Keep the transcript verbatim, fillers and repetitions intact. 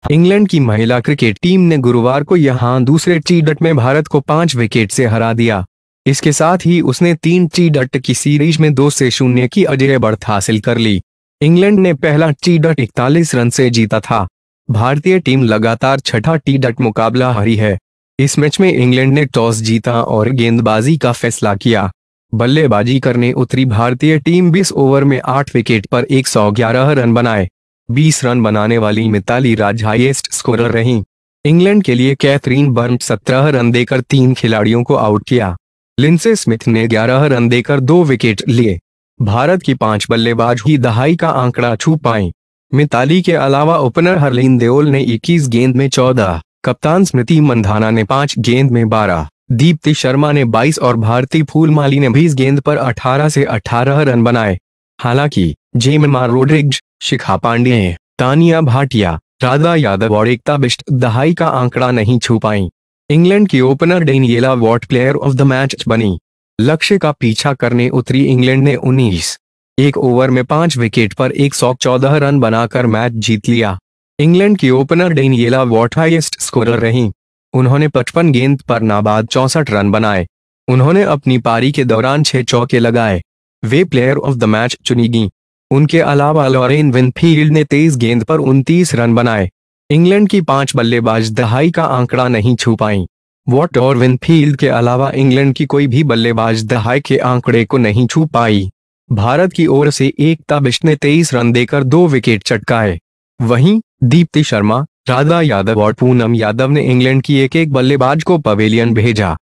England की महिला cricket team ने गुरुवार को यहां दूसरे टी ट्वेंटी में भारत को पांच विकेट से हरा दिया। इसके साथ ही उसने तीन टी ट्वेंटी की सीरीज में दो से शून्य की अजेय बढ़त हासिल कर ली। इंग्लैंड ने पहला टी ट्वेंटी इकतालीस रन से जीता था। भारतीय टीम लगातार छठा टी ट्वेंटी मुकाबला हारी है। इस मैच में इंग्लैंड ने टॉस जीता और गेंदबाजी का फैसला किया। बल्लेबाजी करने उतरी भारतीय टीम बीस ओवर में आठ विकेट पर एक सौ ग्यारह रन बनाए। बीस रन बनाने वाली मिताली राज हाईएस्ट स्कोरर रहीं। इंग्लैंड के लिए कैथरीन बर्न्ट सत्रह रन देकर तीन खिलाड़ियों को आउट किया। लिन स्मिथ ने ग्यारह रन देकर दो विकेट लिए। भारत की पांच बल्लेबाज ही दहाई का आंकड़ा छू पाए। मिताली के अलावा ओपनर हरलीन देओल ने इक्कीस गेंद में चौदह, कप्तान स्मृति मंधाना ने पांच गेंद में बारह, दीप्ति शर्मा ने बाईस और भारती फूलमाली ने बीस गेंद पर अठारह से अठारह रन बनाए। हालांकि जेमिमा रोड्रिग्ज, शिखा पांडे, तानिया भाटिया, राधा, यादव और एकता बिष्ट दहाई का आंकड़ा नहीं छू पाई। इंग्लैंड की opener Danielle Wyatt player of the match बनी। लक्ष्य का पीछा करने उतरी इंग्लैंड ने उन्नीस, एक ओवर में पांच विकेट पर एक सौ चौदह रन बनाकर मैच जीत लिया। इंग्लैंड की opener Danielle Wyatt highest scorer रहीं। उन्होंने पचपन गेंद पर नाबाद चौसठ रन बनाए। उन्होंने अपनी पारी के दौरान छह चौके लगाए। वे प्लेयर ऑफ द मैच चुनी गईं। उनके अलावा लॉरेन विनफील्ड ने तेईस गेंद पर उनतीस रन बनाए। इंग्लैंड की पांच बल्लेबाज दहाई का आंकड़ा नहीं छू पाईं। वॉट और विनफील्ड के अलावा इंग्लैंड की कोई भी बल्लेबाज दहाई के आंकड़े को नहीं छू पाई। भारत की ओर से एकता बिष्ट ने तेईस रन देकर दो विकेट चटकाए। वहीं दीप्ति शर्मा, राधा यादव और पूनम यादव ने इंग्लैंड की एक एक बल्लेबाज को पवेलियन भेजा।